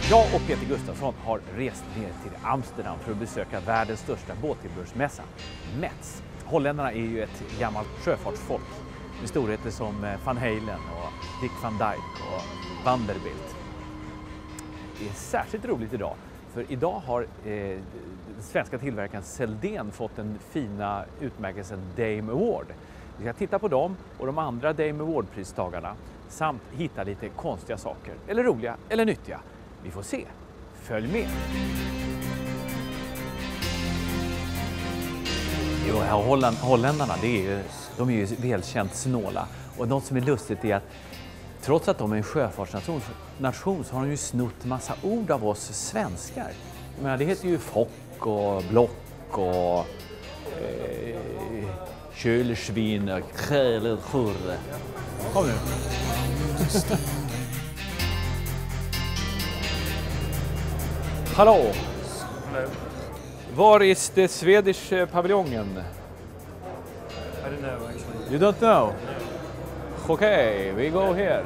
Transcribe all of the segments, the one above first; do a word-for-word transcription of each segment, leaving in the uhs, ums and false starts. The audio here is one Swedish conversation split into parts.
Jag och Peter Gustafsson har rest ner till Amsterdam för att besöka världens största båttillbehörsmässa, Metz. Holländarna är ju ett gammalt sjöfartsfolk med storheter som Van Halen och Dick Van Dyke och Vanderbilt. Det är särskilt roligt idag, för idag har eh, den svenska tillverkaren Seldén fått den fina utmärkelsen Dame Award. Vi ska titta på dem och de andra Dame Award-pristagarna samt hitta lite konstiga saker, eller roliga eller nyttiga. Vi får se. Följ med! Jo, här Holland, holländarna, det är ju, de är ju välkänt snåla. Och något som är lustigt är att trots att de är en sjöfartsnation nation, så har de ju snott massa ord av oss svenskar. Men det heter ju fock och block och eh, kölsvin och krälchurre. Kom nu! Hallå! Hello. Var is the Swedish uh, paviljongen? I don't know actually. You don't know? Okay, we go here.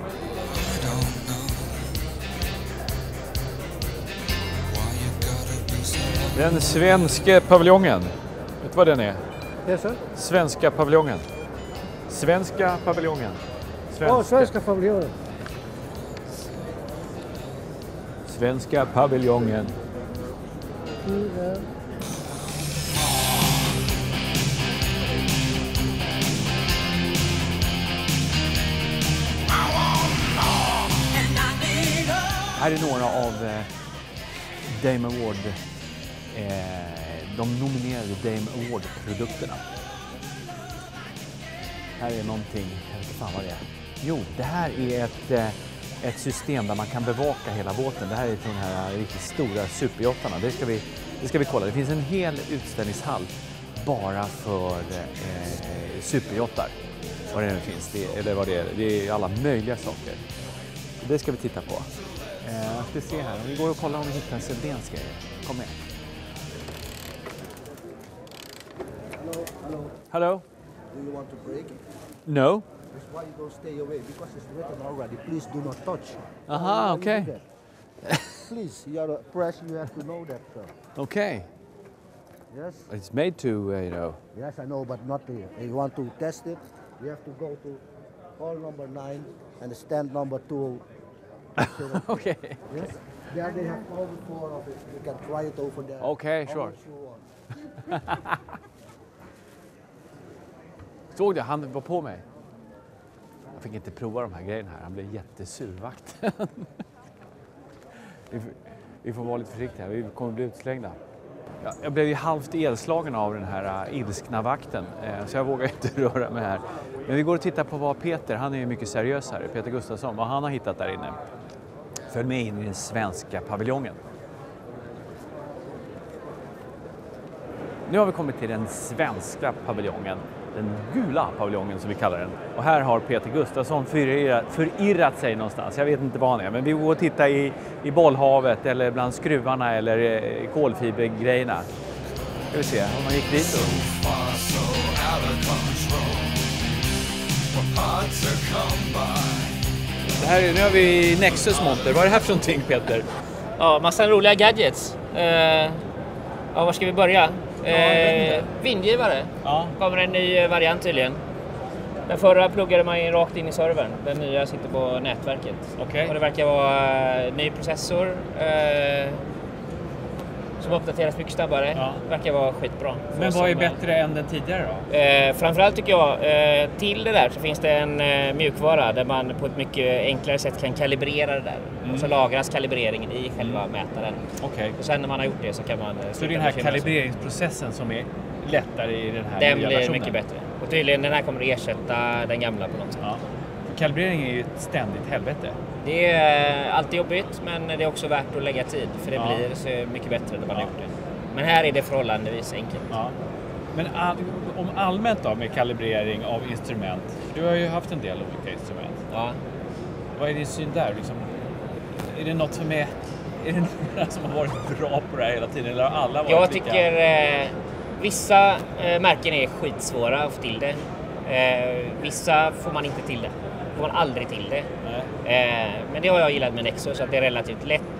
Den svenska paviljongen. Vet du vad den är? Yes, sir. Svenska paviljongen. Svenska paviljongen. Åh, oh, svenska paviljongen. Svenska paviljongen. Mm, ja. Här är några av eh, Dame Award, eh, de nominerade Dame Award-produkterna. Här är någonting, jag vet inte fan vad det är. Jo, det här är ett, eh, ett system där man kan bevaka hela båten. Det här är från de här riktigt stora superjottarna. Det ska vi, det ska vi kolla. Det finns en hel utställningshall bara för eh, superjottar. Vad det nu finns, det, eller vad det är. Det är alla möjliga saker. Det ska vi titta på. Eh, jag ska se här, vi går och kollar om vi hittar en Seldéns grejer. Kom med. Hello, hello. Hello? Do you want to break it? No. That's why you don't stay away, because it's written already. Please do not touch. Aha, Why you okay. do that? Please, you are a press, you have to know that. Uh, Okay. yes? It's made to, uh, you know. Yes, I know, but not here. If you want to test it, you have to go to hall number nine and the stand number two. Okay. Yes? There they have all the four of it. You can try it over there. Okay, How sure. much you want. Såg du, han var på mig. Jag fick inte prova de här grejerna här. Han blev jättesur, vakten. vi, får, vi får vara lite försiktiga, vi kommer bli utslängda. Ja, jag blev ju halvt elslagen av den här uh, ilskna vakten. Eh, så jag vågar inte röra mig här. Men vi går och tittar på vad Peter, han är ju mycket seriös här, Peter Gustafsson, vad han har hittat där inne. Följ med in i den svenska paviljongen. Nu har vi kommit till den svenska paviljongen. Den gula paviljongen som vi kallar den. Och här har Peter Gustafsson förirrat, förirrat sig någonstans. Jag vet inte var han är, men vi går och tittar i, i bollhavet eller bland skruvarna eller i kolfibergrejerna. Ska vi se om man gick dit då. Det här är, nu har vi Nexus monter. Vad är det här för någonting, Peter? Ja, massa roliga gadgets. Uh, ja, var ska vi börja? Eh, vindgivare. Ja. Kommer en ny variant tydligen. Den förra pluggade man in rakt in i servern. Den nya sitter på nätverket. Okay. Och det verkar vara uh, ny processor uh, som uppdateras mycket snabbare. Ja. Verkar vara skitbra. Men vad är bättre än den tidigare då? Eh, framförallt tycker jag, eh, till det där så finns det en eh, mjukvara där man på ett mycket enklare sätt kan kalibrera det där. Mm. Och så lagras kalibreringen i själva mätaren. Okay. Och sen när man har gjort det så kan man... Så det är den här kalibreringsprocessen som är lättare i den här den nya blir versionen? Mycket bättre. Och tydligen den här kommer att ersätta den gamla på något sätt. Ja. Kalibrering är ju ett ständigt helvete. Det är alltid jobbigt, men det är också värt att lägga tid. För det ja. blir så mycket bättre när man ja. har gjort det. Men här är det förhållandevis enkelt. Ja. Men all, om allmänt då med kalibrering av instrument. Du har ju haft en del olika instrument. Ja. Vad är din syn där? Liksom, är det något som är... Är det några som har varit bra på det här hela tiden? Eller har alla varit Jag lika? tycker eh, vissa eh, märken är skitsvåra att få till det. Eh, vissa får man inte till det. Får man aldrig till det. Eh, men det har jag gillat med Nexus, så att det är relativt lätt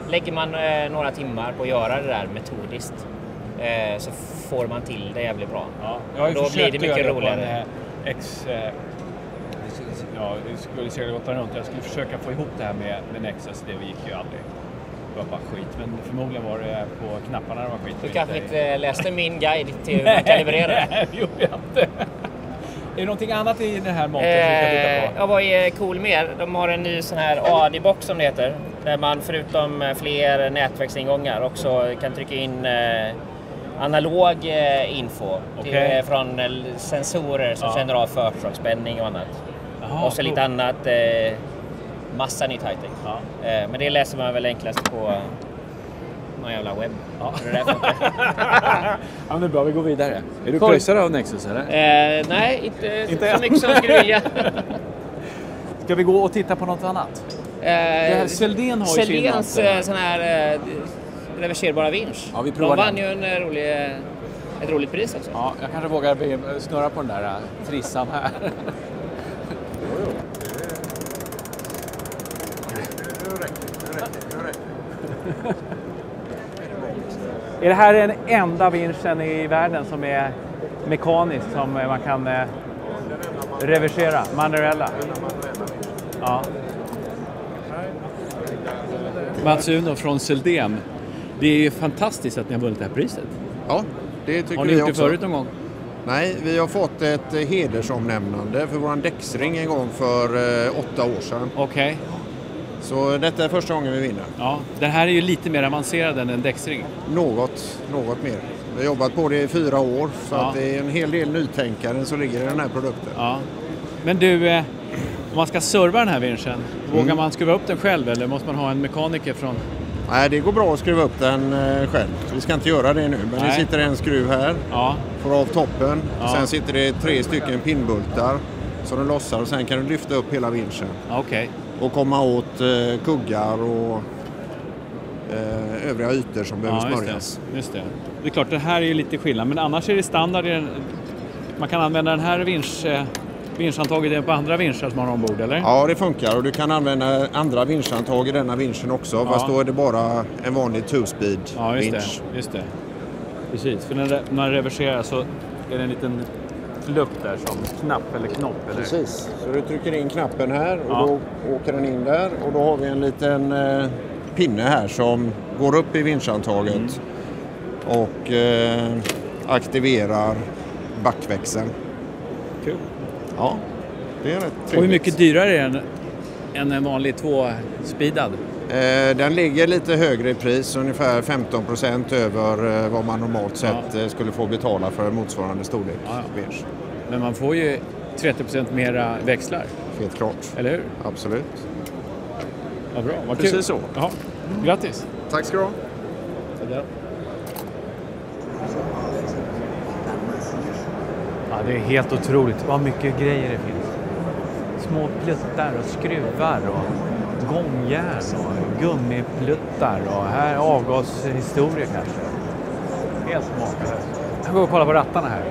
lägger man eh, några timmar på att göra det där metodiskt eh, så får man till det jävligt bra. Ja, jag har ju då blir det mycket roligare. På en, eh, ex, eh, ja, vi skulle segla Gotland runt. Jag skulle försöka få ihop det här med, med Nexus. Det gick ju aldrig. Det var bara skit. Men förmodligen var det på knapparna det var skit. Du kanske inte läste min guide till hur man kalibrerar? Nej, det gjorde jag inte. Är det någonting annat i den här montern som vi ska titta på? Ja, vad är cool mer? De har en ny sån här A D I-box som det heter. Där man förutom fler nätverksingångar också kan trycka in eh, analog eh, info. Okay. Till, från eh, sensorer som ja. känner av förspråksspänning och annat. Aha, och så cool. lite annat. Eh, massa nytt high-tech. Ja. Eh, men det läser man väl enklast på någon jävla webb. Ja. Det där funkar. Ja, men det är bra, vi går vidare. Är du pröjsare av Nexus eller? Eh, nej, inte, Inte så mycket som jag skulle vilja. Ska vi gå och titta på något annat? Eh, Seldén har ju Seldéns sin eh, sån här eh, reverserbara vinsch. Ja, vi provar De vann den. ju en eh, rolig, eh, ett roligt pris också. Ja, jag kanske vågar be- snurra på den där uh, trissan här. Är det här den enda vinschen i världen som är mekanisk, som man kan eh, reversera, manuella? Ja. Mats Uno från Seldén. Det är ju fantastiskt att ni har vunnit det här priset. Ja, det tycker Har ni vi gjort det också. förut någon gång? Nej, vi har fått ett hedersomnämnande för vår däcksring en gång för eh, åtta år sedan. Okej. Så detta är första gången vi vinner. Ja, den här är ju lite mer avancerad än en däcksring. Något, något mer. Vi har jobbat på det i fyra år så Ja. att det är en hel del nytänkare som ligger i den här produkten. Ja. Men du, eh, om man ska serva den här vinschen, vågar Mm. man skruva upp den själv eller måste man ha en mekaniker från... Nej, det går bra att skruva upp den eh, själv. Vi ska inte göra det nu, men Nej. det sitter en skruv här. Ja, Får av toppen. Ja. Sen sitter det tre stycken pinnbultar så den lossar och sen kan du lyfta upp hela vinschen. okej. Och komma åt eh, kuggar och eh, övriga ytor som behöver Ja, just smörjas. det. Just det. Det är klart, det här är ju lite skillnad, men annars är det standard. I den... Man kan använda den här vinsch, eh, vinschantaget på andra vinschar som man har ombord, eller? Ja, det funkar och du kan använda andra vinschantag i denna vinschen också. Ja. Fast då är det bara en vanlig two-speed Ja, just vinsch. det. Just det. Precis, för när re- när man reverserar så är det en liten lupp där som knapp eller knopp. Eller? Precis, så du trycker in knappen här och Ja. då åker den in där. Och då har vi en liten eh, pinne här som går upp i vinschantaget Mm. och eh, aktiverar backväxeln. Kul. Ja, det är rätt Och hur trevligt. mycket dyrare är den än en vanlig tvåspeedad? Eh, den ligger lite högre i pris, ungefär femton procent över eh, vad man normalt sett eh, skulle få betala för en motsvarande storlek. Ja, ja. vinsch. Men man får ju trettio procent mera växlar, Helt klart. eller hur? Absolut. Vad bra, vad Precis kul. så. Ja. Grattis! Tack ska du ha. Ja, det är helt otroligt vad mycket grejer det finns. Små pluttar och skruvar och gångjärn och gummipluttar och här avgashistoria kanske. Helt makalöst. Jag går och kollar på rattarna här.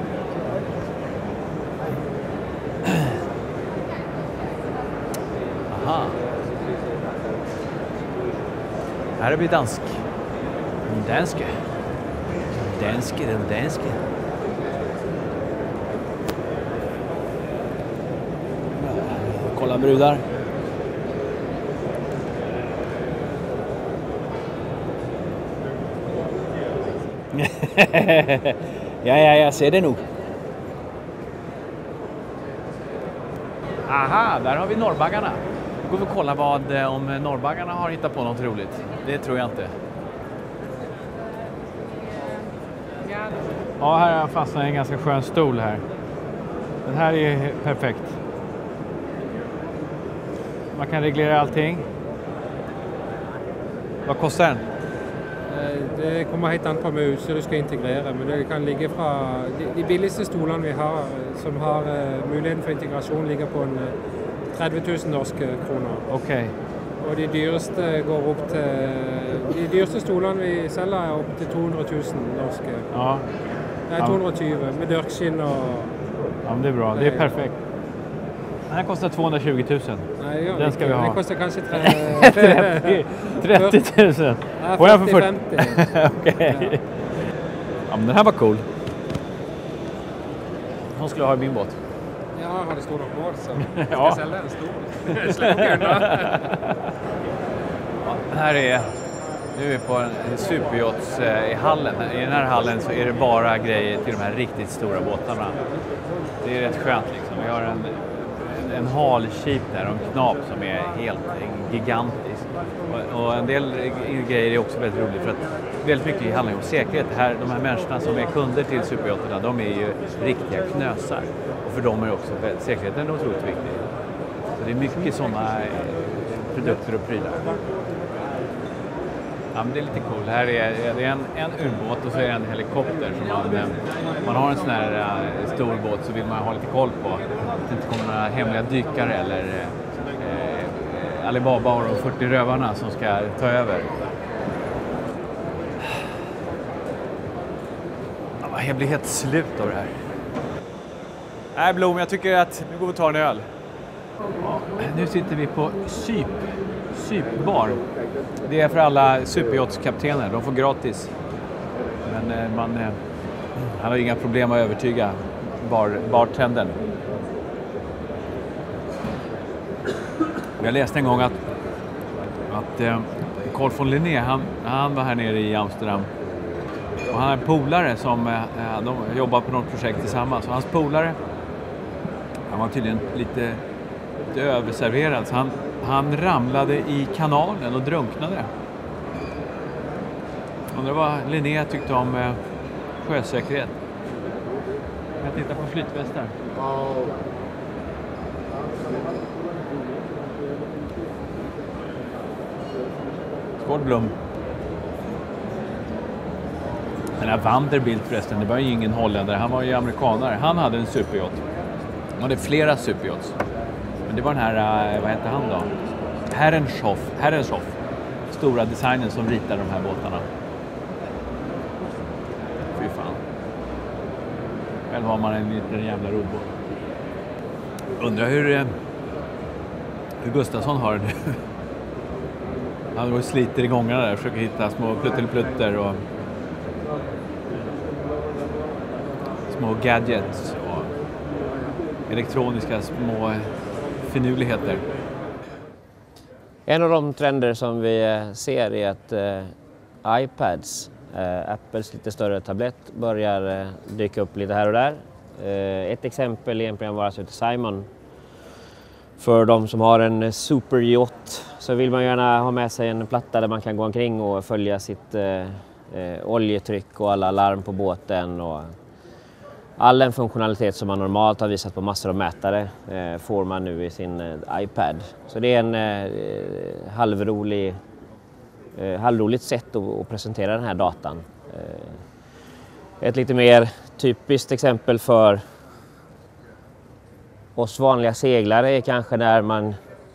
Aha. Här är vi dansk. Danske. Danske, den danske. Kolla brudar. ja, ja, jag ser det nog. Aha, där har vi norrbaggarna. Nu går vi och kolla vad, eh, om norrbaggarna har hittat på något roligt. Det tror jag inte. Ja, här har jag fastnat i en ganska skön stol här. Den här är perfekt. Man kan reglera allting. Vad kostar den? Det kommer helt an på med utstyr du ska integrera, men det kan ligga fra de, de billigste stolene vi har, som har uh, muligheten for integrasjon, ligger på en uh, tretti tusen norske kroner. Okej. Og de dyreste går opp til De dyreste stolene vi selger er opp til to hundre tusen norske. Ja. Det er to hundre og tjue med dørkskinn og ja, men det är bra. Det är perfekt. Den här kostar tvåhundratjugo tusen. Nei, det gjør Den det ska ikke. vi ha. Det koster kanskje tre trettio. trettio tusen. Ja, Får jag för fyrtio fyrtio? femtio. Okej. Ja, men den här var cool. Hon skulle ha i min båt. Ja, har det står något mål så Ja. jag ska sälja en stor. Slängen då. Ja, här är, nu är vi på en superyachts i hallen. I den här hallen så är det bara grejer till de här riktigt stora båtarna. Det är rätt skönt liksom. Vi har en, en, en halkip där och en knap som är helt gigantisk. Och, och en del grejer är också väldigt roligt för att väldigt mycket handlar om säkerhet. Här, de här människorna som är kunder till superyachterna, de är ju riktiga knösar. Och för dem är också säkerheten otroligt viktig. Så det är mycket sådana produkter och prylar. Ja, men det är lite cool. Här är det är en, en ubåt och så är det en helikopter. Som man, man har en sån här uh, stor båt så vill man ha lite koll på att det inte kommer några hemliga dykare eller uh, Alibaba och de fyrtio rövarna som ska ta över. Ja, jag blir helt slut av det här. Nej, Blom, jag tycker att nu går vi och tar en öl. Ja, nu sitter vi på Syp. Sypbar. Det är för alla superyachtskaptener. De får gratis. Men eh, man eh, han har inga problem att övertyga bar, bartendern. Jag läste en gång att, att eh, Carl von Linné, han, han var här nere i Amsterdam. Och han är polare som eh, de jobbar på något projekt tillsammans. Och hans polare, han var tydligen lite, lite överserverad. Så han, han ramlade i kanalen och drunknade. Undrar vad Linné tyckte om eh, sjösäkerhet. Jag tittar på flytvästar. Skål, Blom. Den här Vanderbilt förresten, det var ju ingen holländare, han var ju amerikanare. Han hade en superyacht. Han hade flera superyachts. Men det var den här, vad heter han då? Herrenshoff, Herrenshoff. Stora designen som ritar de här båtarna. Fy fan. Själv har man en liten jävla roddbåt. Undrar hur, hur Gustafsson har det nu. Han går och sliter i gångarna där och försöker hitta små pluttelplutter och små gadgets och elektroniska små finurligheter. En av de trender som vi ser är att eh, iPads, eh, Apples lite större tablett, börjar eh, dyka upp lite här och där. Eh, ett exempel är en programvara ute Simon. För de som har en superyacht så vill man gärna ha med sig en platta där man kan gå omkring och följa sitt eh, eh, oljetryck och alla larm på båten. Och all den funktionalitet som man normalt har visat på massor av mätare eh, får man nu i sin eh, iPad. Så det är en eh, halvrolig, eh, halvroligt sätt att, att presentera den här datan. Eh, ett lite mer typiskt exempel för oss vanliga seglare är kanske när man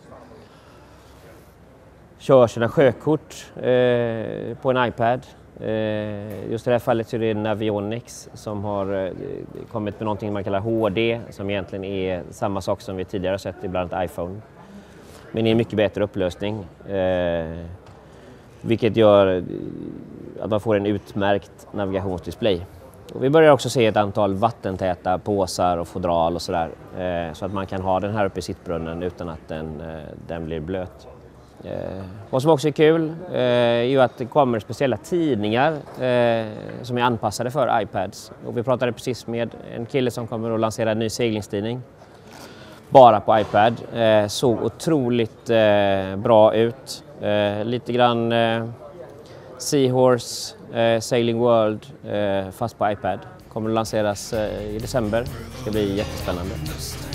kör sina sjökort eh, på en iPad. Eh, just i det här fallet så är det Navionics som har eh, kommit med någonting man kallar H D som egentligen är samma sak som vi tidigare har sett i bland annat iPhone. Men i en mycket bättre upplösning. Eh, vilket gör att man får en utmärkt navigationsdisplay. Och vi börjar också se ett antal vattentäta påsar och fodral och sådär. Eh, så att man kan ha den här uppe i sittbrunnen utan att den, eh, den blir blöt. Eh, vad som också är kul eh, är ju att det kommer speciella tidningar eh, som är anpassade för iPads. Och vi pratade precis med en kille som kommer att lansera en ny seglingstidning. Bara på iPad. Eh, såg otroligt eh, bra ut. Eh, lite grann eh, Seahorse, eh, Sailing World eh, fast på iPad. Kommer att lanseras eh, i december. Det ska bli jättespännande.